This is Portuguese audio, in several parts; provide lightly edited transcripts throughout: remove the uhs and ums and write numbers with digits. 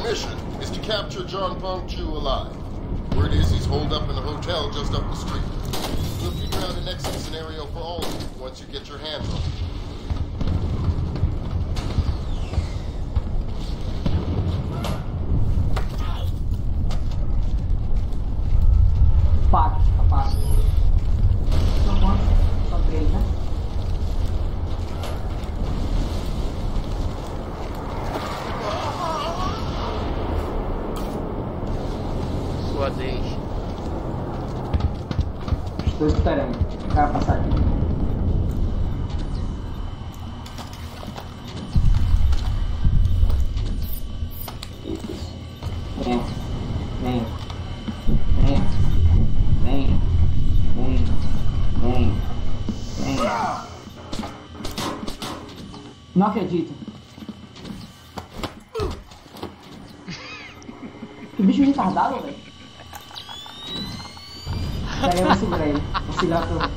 mission is to capture John Pong Chu alive. Word is he's holed up in a hotel just up the street. We'll figure out an exit scenario for all of you once you get your hands on him. Pato, pato. São quantos? São 3, né? Sua vez. Estou esperando o cara passar aqui. Isso. Vem. Vem. Vem. Vem. Vem. Vem. Vem. Não acredito. Que bicho retardado, velho. Pera aí, eu vou segurar ele. Vou segurar pelo...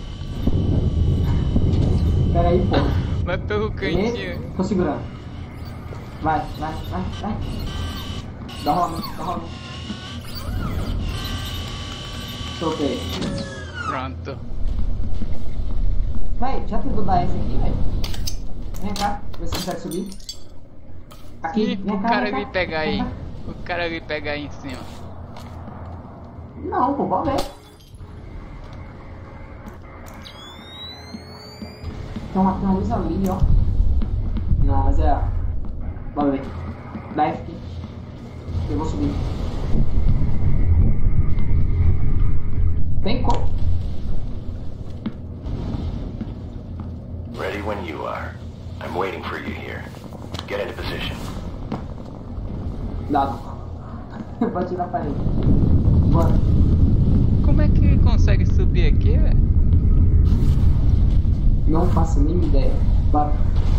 Pera aí, porra. Vai pelo cantinho. Tô segurando. Vai, vai, vai, vai. Dá rola, dá rola. Soltei. Pronto. Véi, já tentou dar essa aqui, velho? Vem cá, vê se você consegue subir. Aqui, Ih, vem o cá, cara vem me cá, pegar vem aí. cá. O cara me pegar aí em cima. Não, pô, vamos ver. Tem uma luz ali, ó. Não, mas é... Bora ver. Dá F aqui. Eu vou subir. Tem como? Ready when you are. I'm waiting for you here. Get into position. Dado. Pode tirar a parede. Bora. Como é que consegue subir aqui, velho? Não faço a mínima ideia. Bora.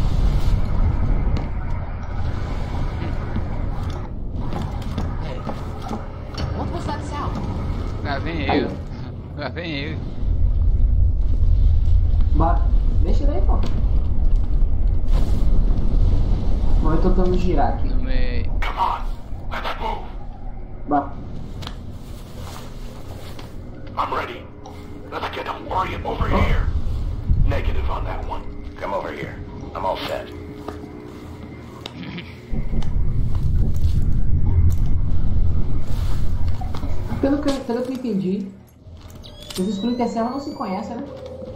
Hey, what was that sound? Lá vem Aí. eu. Lá vem eu. Bora. Deixa daí, pô. Vamos tentando girar aqui. No meio. Come on, let's move. Bora. I'm ready. Let's get them worrying over here. Negative on that one. Come over here. I'm all set. Pelo que eu entendi, os Splinter Cell não se conhecem, né?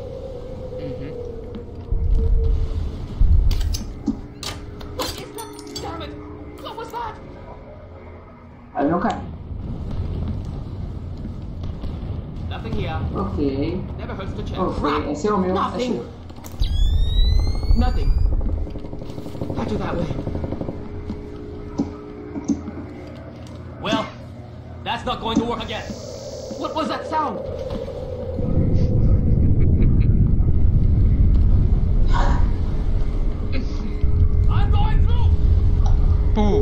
Damn it! What was that? Aí meu cara. Nothing here. Ok. Never hurts to check. Ok, esse é o meu. Nothing. Esse... Nothing. Better that way. Well, that's not going to work again. What was that sound? I'm going through. Pum.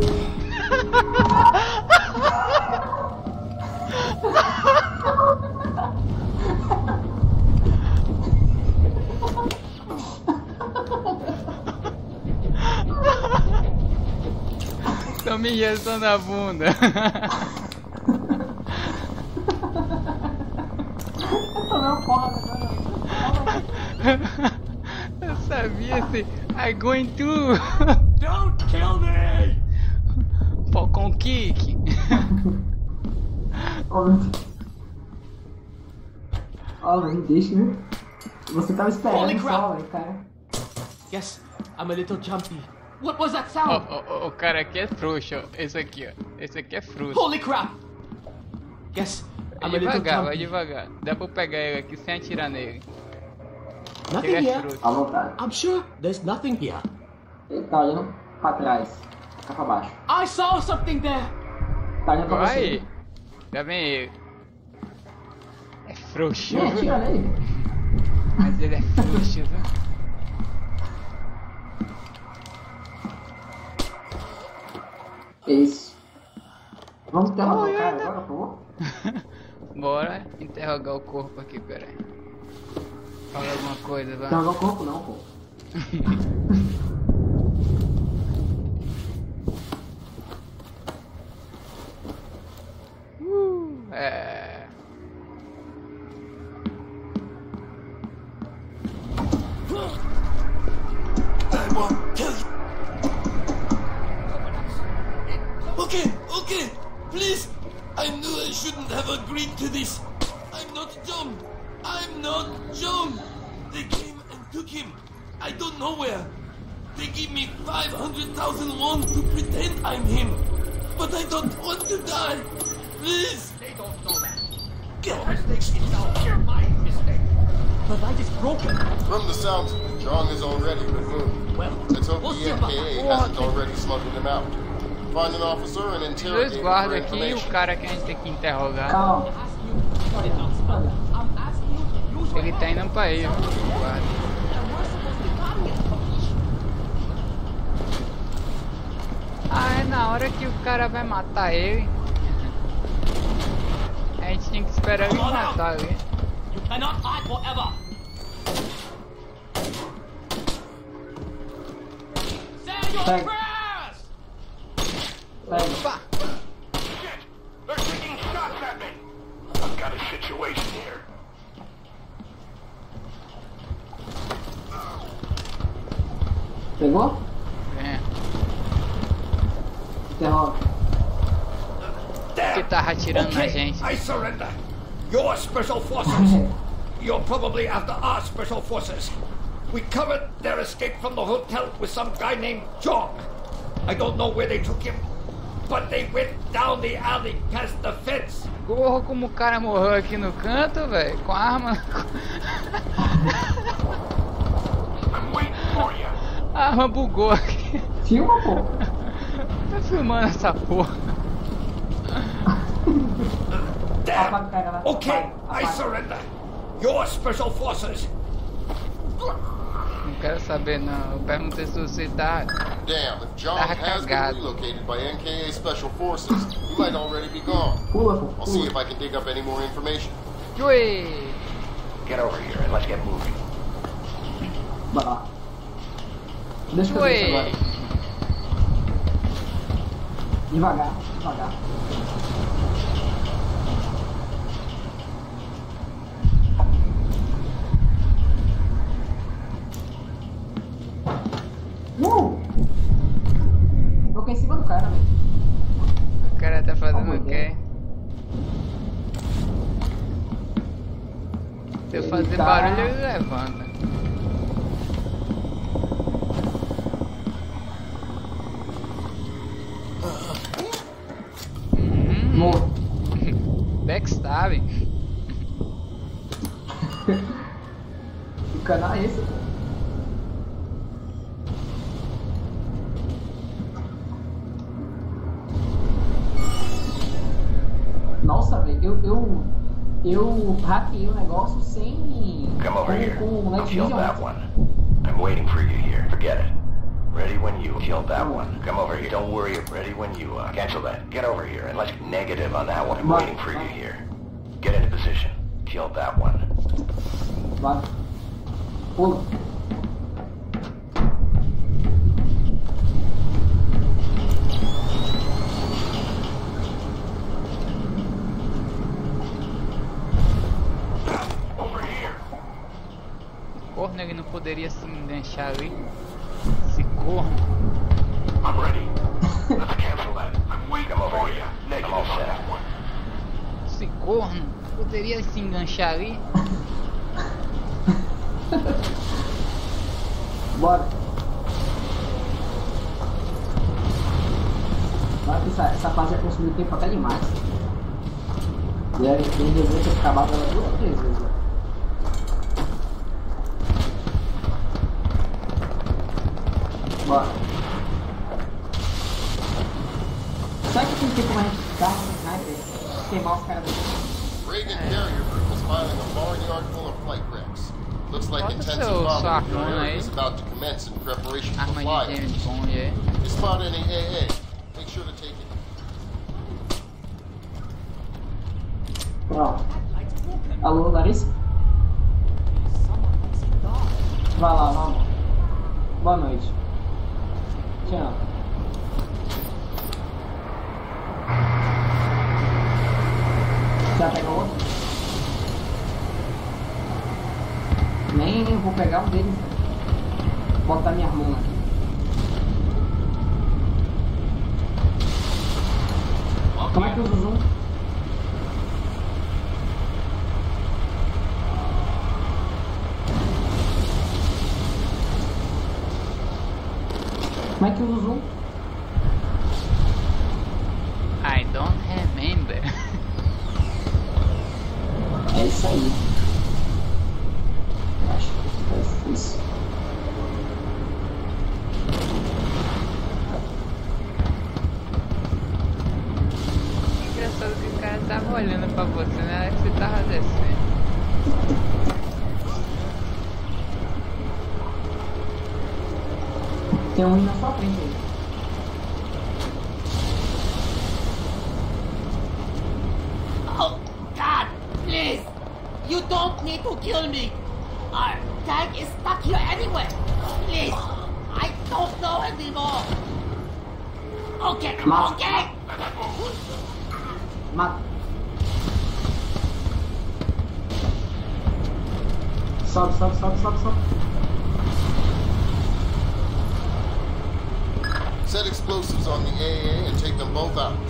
Tô me injeção na bunda. Eu tomei uma porra agora. Eu sabia se I going to Don't kill me! Falcon Kick. Ó, me deixa, né? Você tava esperando Holy só, crap. velho, cara. Yes, I'm a little jumpy. What was that Ó, sound? ó, ó, o cara aqui é frouxo, ó. Esse aqui, ó. Esse aqui é frouxo. Holy crap! Yes, Vai I'm a little devagar, vai jumpy. devagar. Dá pra eu pegar ele aqui sem atirar nele. Nothing Ele é here. frouxo. À vontade. I'm sure there's nothing here. Ele tá olhando pra trás. Cá pra baixo. I saw something there. Tá olhando pra Vai! você. Já vem ele. É frouxo. Vem, atira nele. Mas ele é frouxo, viu? Isso. Vamos interrogar Oh, o cara yeah. agora, por favor? Bora interrogar o corpo aqui, peraí. Fala alguma coisa, vai. Interrogar o corpo não, pô. won't tell you. Okay. Please. I knew I shouldn't have agreed to this. I'm not John. They came and took him. I don't know where. They give me 500,000 won to pretend I'm him. But I don't want to die. Please. They don't know that. Get Mistake is my mistake. The light is broken. From the sounds of it, John is already been moved. Well, Let's hope we'll the see about NKA that. hasn't already smuggled him out. Find an officer and Dois interrogate him for guardas aqui e o information. cara que a gente tem que interrogar. Calma. I'm asking you to use your Ele tá indo pra aí, ó, o guarda. Ah, é na hora que o cara vai matar ele. A gente tem que esperar ele matar ele. You cannot hide forever. Say your Thank- prayers! Pega. Opa! Shit! They're taking shots at me! I've got a situation here. Pegou? É. Interroga. Que tava atirando na gente. I surrender. You're special forces. You're probably after our special forces. We covered their escape from the hotel with some guy named John. I don't know where they took him, but they went down the alley past the fence. Porra, como o cara morreu aqui no canto, velho, com a arma. I'm waiting for you. A arma bugou aqui. Filma, pô. Tá filmando essa porra. Apaga o cara lá. Okay, I Apaga. surrender. You're special forces. Não quero saber não. Eu perguntei se você tá. Damn, if John Tá has been cagado. relocated by NKA Special Forces, he might already be gone. Pula, pô. I'll see if Pula. I can dig up any more information. Ui! Get over here and let's get moving. Vai lá. Deixa que eu desço Ui! agora. Devagar, devagar. Coloquei em cima do cara, velho. O cara tá fazendo Como o quê? Se eu Ele fazer tá- barulho, ele levanta. Morto. Backstabbing. Que canal é esse, pô? Nossa, velho, eu hackeei o negócio sem. Come over here. Com o I Night killed Vision. that one. I'm waiting for you here. Forget it. Ready when you killed that one. Come over here. Don't worry. Ready when you cancel that. Get over here and let's negative on that one. I'm waiting for you here. Get into position. Killed that one. Vai. Pula. Over here. Corno, ele não poderia se enganchar ali. Esse corno. I'm ready. Let's cancel that. I'm waiting for you. Negative on that one. Esse corno poderia se enganchar ali. Bora. Vai que essa fase já consumiu tempo até demais. Deve ter acabado ela 2 ou 3 vezes. Ó. Bora. Será que tem como a gente ficar no sniper? Queimar os caras daqui? Reagan Carrier Group is filing a barnyard full of flight wrecks. Looks like Bota intensive seu bombing in your sarcona area aí. is about to commence in preparation for Arma de flyers. James Bond aí. You spot any AA, make sure to take it. Pronto. Alô, Larissa? Vai lá, vamos. Boa noite. Tchau. Já pegou outro? Nem vou pegar um deles. Botar minha mão aqui. Como é que usa o zoom? Como é que usa o zoom? I don't remember. É isso aí. Acho que é isso. Engraçado que o cara tava olhando pra você, né? Que você tava descendo. Tem um na sua frente aí. Oh, God, please! You don't need to kill me! Our tank is stuck here anyway! Please! I don't know anymore! Okay, Mata. okay! Mata. Sobe, sobe, sobe, sobe, sobe. Set explosives on the AA and take them both out.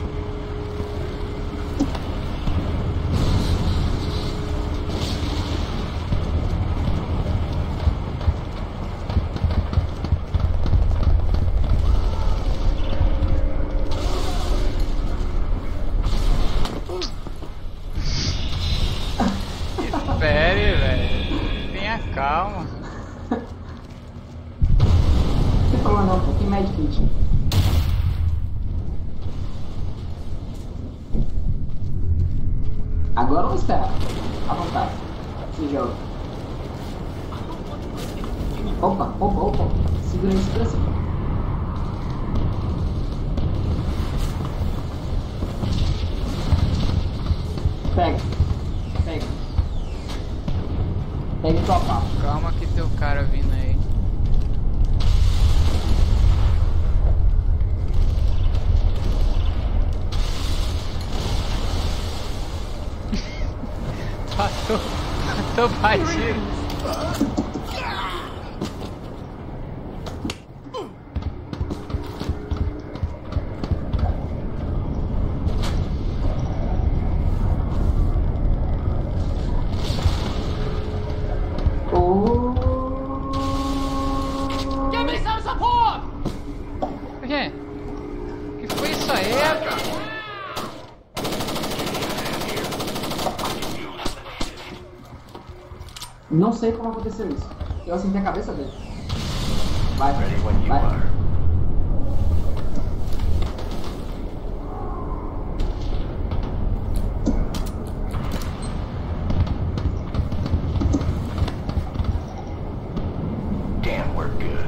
Espere, velho. Tenha calma. Não tem problema não, tem medkit. Agora vamos esperar. À vontade. Esse jogo. Opa, opa, opa. Segura aí, segura assim. Pega. Pega. Pega e topa. Calma que tem o cara vindo aí. Tô batido. Give me some support! Gente, que foi isso aí, rapaz? Não sei como aconteceu isso. Eu senti a cabeça dele. Vai, vai. Damn, we're good.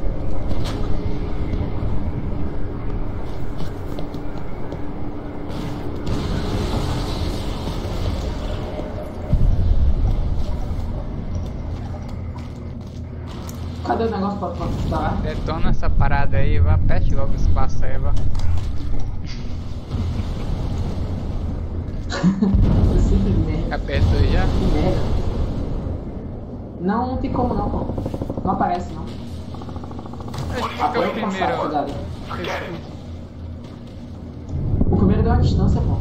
Cadê o negócio pra estourar? Detona essa parada aí, vá, aperte logo o espaço aí, vá. Simplesmente. Apertou já? Que merda. Não, não tem como não, pô. Não aparece não. Acho que é o Aperta o primeiro, passado, ó. cuidado. O primeiro deu uma distância, pô.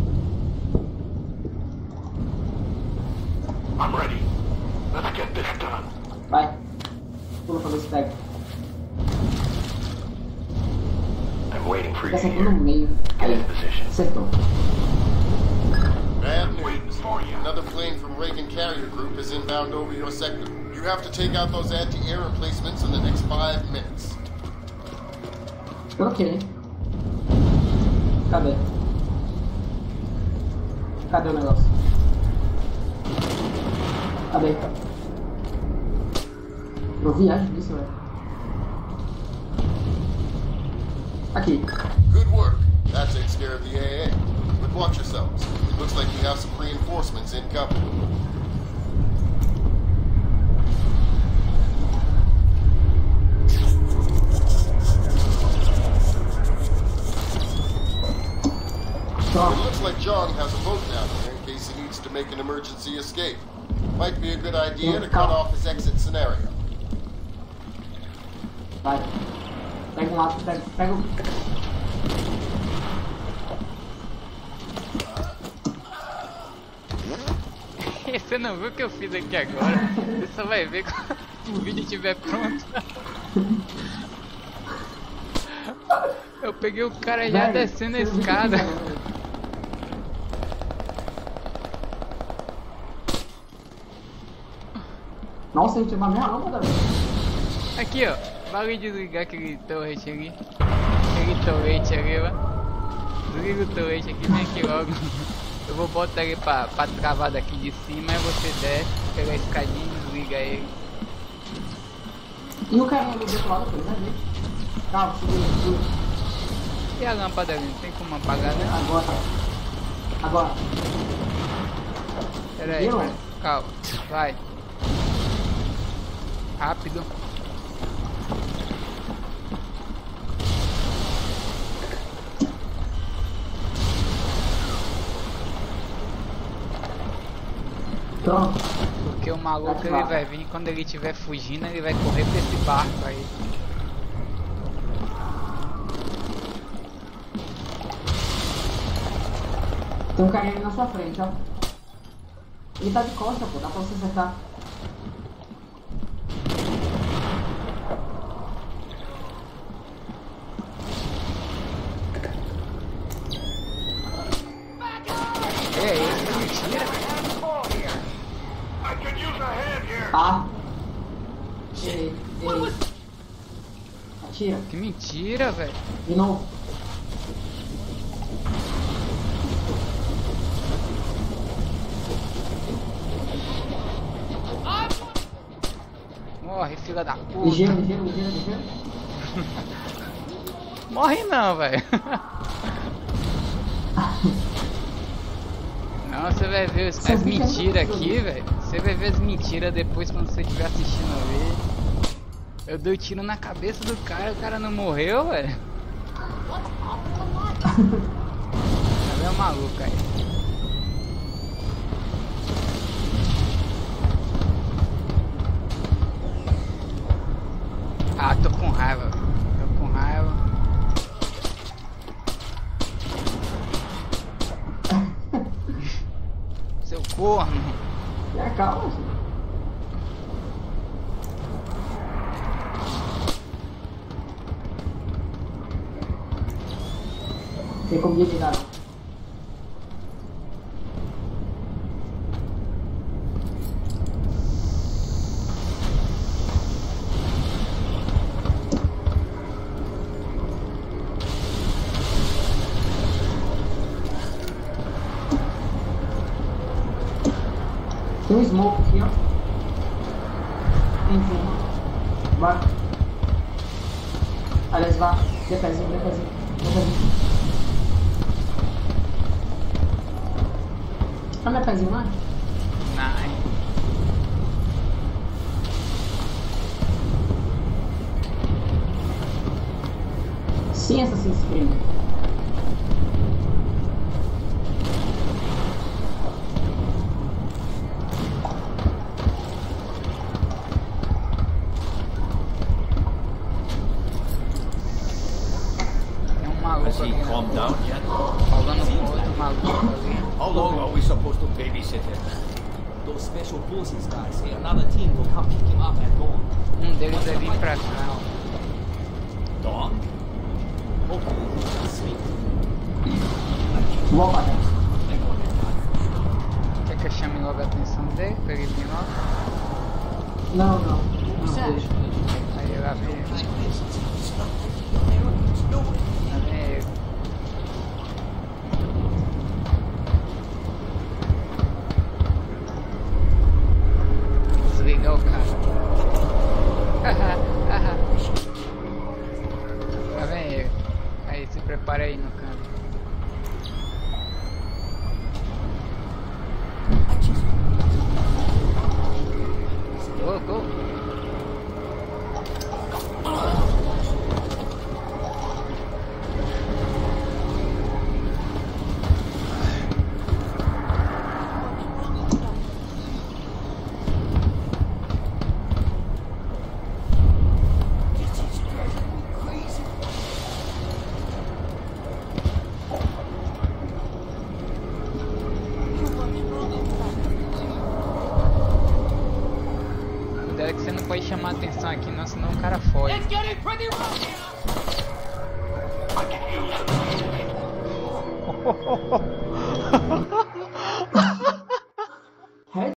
I'm ready. Let's get this done. Vai. Pula pra ver se pega. I'm waiting for you Fica sempre here. no meio. Get Aí. in position. Acertou. Bad news. Another plane from Reagan Carrier Group is inbound over your sector. You have to take out those anti-air emplacements in the next 5 minutes. Ok. Cadê? Cadê o negócio? Cadê? Eu viajo nisso, velho. Aqui. Good work. That takes care of the AA. But watch yourselves. It looks like we have some reinforcements incoming. It looks like John has a boat down here in case he needs to make an emergency escape. Might be a good idea to cut off his exit scenario. Vai. Pega um lado, pega o... Você não viu o que eu fiz aqui agora? Você só vai ver quando o vídeo estiver pronto. Eu peguei o cara já descendo a escada. Nossa, a gente vai ver a lâmpada, velho. Aqui, ó. Vale desligar aquele torrete ali. Aquele torrete ali, ó. Desliga o torrete aqui, vem aqui logo. Eu vou botar ele pra travar daqui de cima e você desce pela escadinha e desliga ele. E o carinha ali do outro lado, né, gente? Calma, segura. E a lâmpada ali? Não tem como apagar, né? Agora. Pera aí, Viu? calma. Vai. Rápido. Pronto. Porque o maluco ele vai vir, quando ele estiver fugindo, ele vai correr pra esse barco aí. Tem um carinha ali na sua frente, ó. Ele tá de costa, pô. Dá pra você acertar. É isso, mentira. Ah. Errei. Atira. Que mentira, velho. De novo. Morre, filha da puta. Ligeiro. Morre não, velho. Não, você vai ver as mentiras aqui, velho. Você vai ver as mentiras depois quando você estiver assistindo o vídeo. Eu dei tiro na cabeça do cara, o cara não morreu, velho. É um maluco aí. Ah, tô com raiva, velho. Tô com raiva. Seu corno. Calma, gente. Tem como desligar. Tem um smoke aqui, ó. Em cima. Vai. Aliás, vá. Dê pezinho. Olha pezinho lá. Não. Sim, Assassin's Creed. Has he calmed down yet? Falando com outro maluco ali. How long are we supposed to babysit him? Those special forces guys say another team will come pick him up at dawn. Deles vai vir pra cá, ó. Dawn? Hopefully he's asleep. Vou apagar. Quer que eu chame logo a atenção dele pra ele vir logo? Não, deixa. Aí lá vem ele. Lá vem ele. Desligar o cara. Lá vem ele. Aí se prepara aí no canto. Go. senão o cara foge. It's getting pretty rough here.